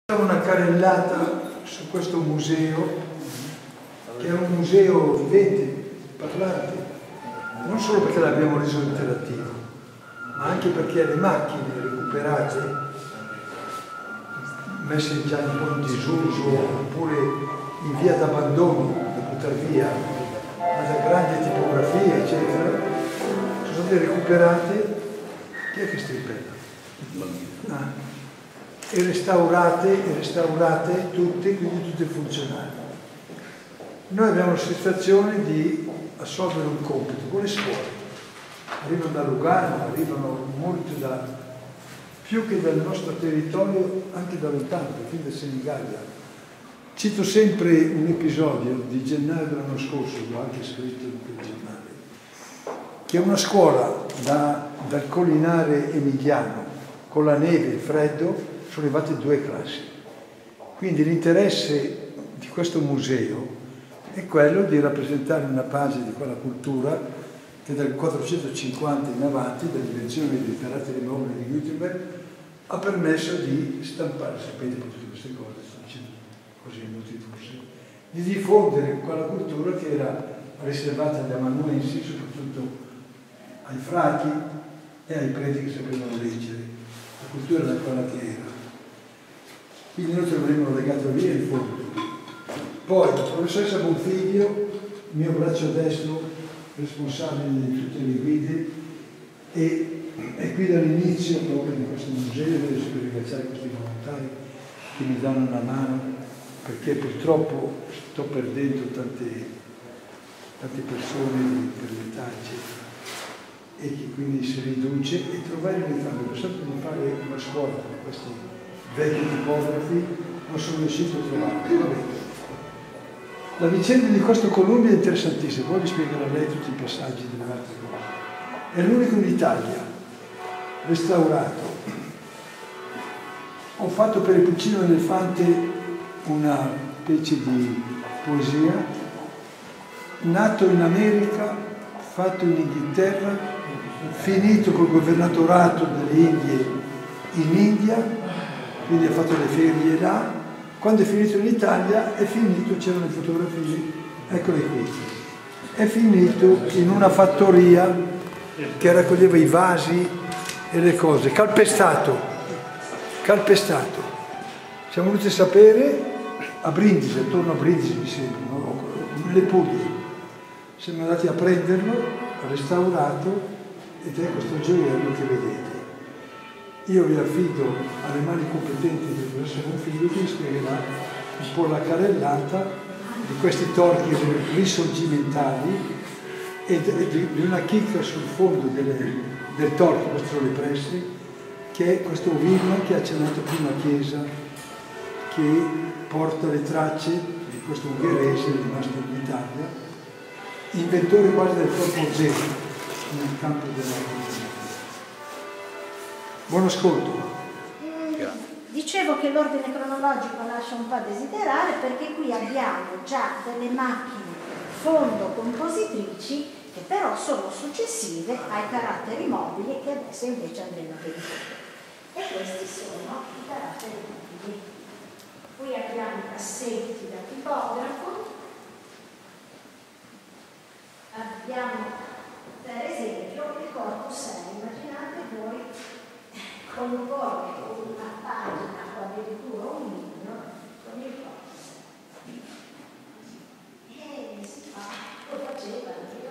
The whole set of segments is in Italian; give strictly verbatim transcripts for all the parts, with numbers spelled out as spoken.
Una carrellata su questo museo, che è un museo vivente, parlante, non solo perché l'abbiamo reso interattivo, ma anche perché le macchine recuperate, messe già un po' in disuso oppure in via d'abbandono da buttare via, ma da grande tipografia eccetera, sono state recuperate. Chi è che strippella? Ah. E restaurate, e restaurate tutte, quindi tutte funzionali. Noi abbiamo la sensazione di assolvere un compito con le scuole. Arrivano da Lugano, arrivano molti da, più che dal nostro territorio, anche da lontano, fin da Senigallia. Cito sempre un episodio di gennaio dell'anno scorso, l'ho anche scritto in quel giornale, che è una scuola da, dal collinare emiliano, con la neve e il freddo, sono arrivate due classi. Quindi l'interesse di questo museo è quello di rappresentare una pagina di quella cultura che dal quattrocentocinquanta in avanti, dall'invenzione dei caratteri mobili di Gutenberg, ha permesso di stampare, sapete per tutte queste cose, sto dicendo così inutili forse, di diffondere quella cultura che era riservata agli amanuensi, soprattutto ai frati e ai preti che sapevano leggere. La cultura era quella che era. Quindi noi ce l'avremmo legato lì e in fondo. Poi la professoressa Bonfiglio, mio braccio destro, responsabile di tutte le guide, e è qui dall'inizio proprio di questo museo. Voglio sempre ringraziare questi volontari che mi danno una mano, perché purtroppo sto perdendo tante, tante persone per l'età, eccetera, e che quindi si riduce, e trovare l'età, ho sempre di fare una scuola con questi vecchi tipografi, non sono riuscito a trovarlo. La vicenda di questo Columbia è interessantissima, poi vi spiegherò a lei tutti i passaggi delle altre cose. È l'unico in Italia restaurato. Ho fatto per il Pulcino Elefante una specie di poesia, nato in America, fatto in Inghilterra, finito col governatorato delle Indie in India, quindi ha fatto le ferie là. Quando è finito in Italia è finito, c'erano le fotografie, eccole qui, è finito in una fattoria che raccoglieva i vasi e le cose, calpestato, calpestato. Siamo venuti a sapere a Brindisi, attorno a Brindisi mi sembra, no? Le Puglie. Siamo andati a prenderlo, restaurato, ed è questo gioiello che vedete. Io vi affido alle mani competenti del professor Bonfiglio che vi spiegherà un po' la carrellata di questi torchi risorgimentali e di una chicca sul fondo delle, del torchio, queste sono le presse, che è questo Wilma che ha accennato prima chiesa, che porta le tracce di questo ungherese rimasto in Italia, inventore quasi del corpo zero nel campo della. Buon ascolto. Mm, dicevo che l'ordine cronologico lascia un po' a desiderare, perché qui abbiamo già delle macchine fondo compositrici che però sono successive ai caratteri mobili che adesso invece andremo a vedere. E questi sono i caratteri mobili. Qui abbiamo i cassetti da tipografo, abbiamo per esempio il corpo sei, immaginate voi comporre una pagina o addirittura un libro con il corpo sei. E si fa, lo faceva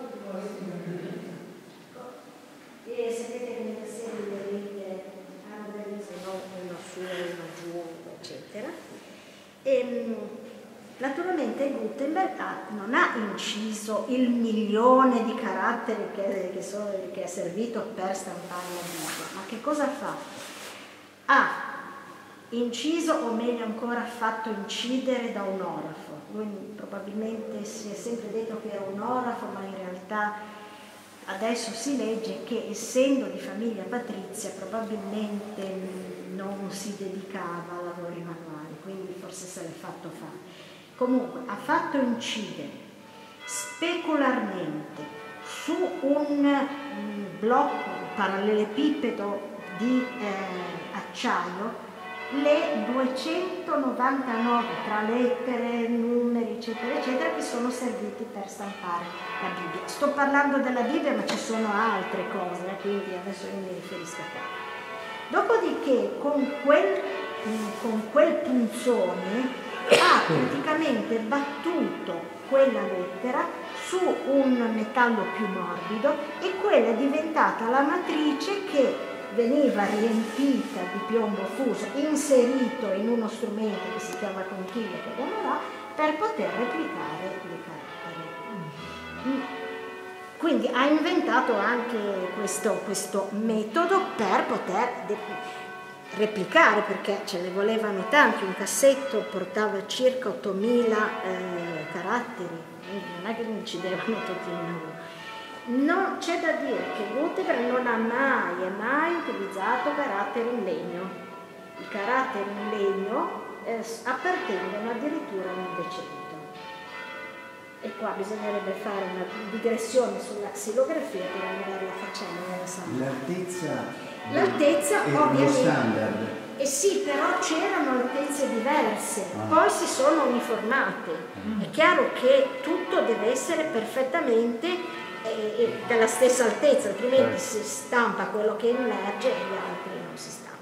e sapete che nelle serie le righe hanno delle righe, uno su, uno giù, eccetera. E, naturalmente Gutenberg non ha inciso il milione di caratteri che, che, sono, che è servito per stampare la Bibbia, ma che cosa fa? Ha inciso, o meglio ancora fatto incidere da un orafo. Lui probabilmente si è sempre detto che era un orafo, ma in realtà adesso si legge che, essendo di famiglia patrizia, probabilmente non si dedicava a lavori manuali, quindi forse se l'è fatto fare. Comunque ha fatto incidere specularmente su un blocco, un parallelepipedo di eh, acciaio, le duecentonovantanove tra lettere, numeri, eccetera, eccetera, che sono serviti per stampare la Bibbia. Sto parlando della Bibbia, ma ci sono altre cose, eh, quindi adesso io mi riferisco a qua. Dopodiché, con quel, con quel punzone, ha praticamente battuto quella lettera su un metallo più morbido e quella è diventata la matrice che veniva riempita di piombo fuso, inserito in uno strumento che si chiama conchiglia, che chiamerà, per poter replicare i caratteri. Quindi ha inventato anche questo, questo metodo per poter replicare, perché ce ne volevano tanti. Un cassetto portava circa ottomila eh, caratteri, quindi non è che li incidevano tutti in uno. Non c'è da dire che Gutenberg non ha mai e mai utilizzato caratteri in legno. I caratteri in legno eh, appartengono addirittura al Novecento. E qua bisognerebbe fare una digressione sulla xilografia, però magari la facciamo nella sala. L'altezza L'altezza è ovviamente. lo standard. Eh sì, però c'erano altezze diverse, ah. poi si sono uniformate. Mm. È chiaro che tutto deve essere perfettamente eh, della stessa altezza, altrimenti si stampa quello che emerge e gli altri non si stampano.